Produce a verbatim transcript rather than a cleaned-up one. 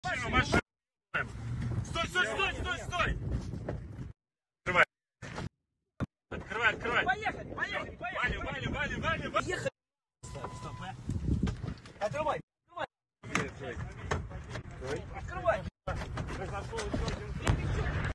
Машину, машину. Стой, стой, стой, стой, стой. Открывай. Открывай, открывай. Поехали, поехали, поехали. Ваня, Ваня, Ваня, Ваня. Поехали. Стоп, стоп, а. Открывай, открывай.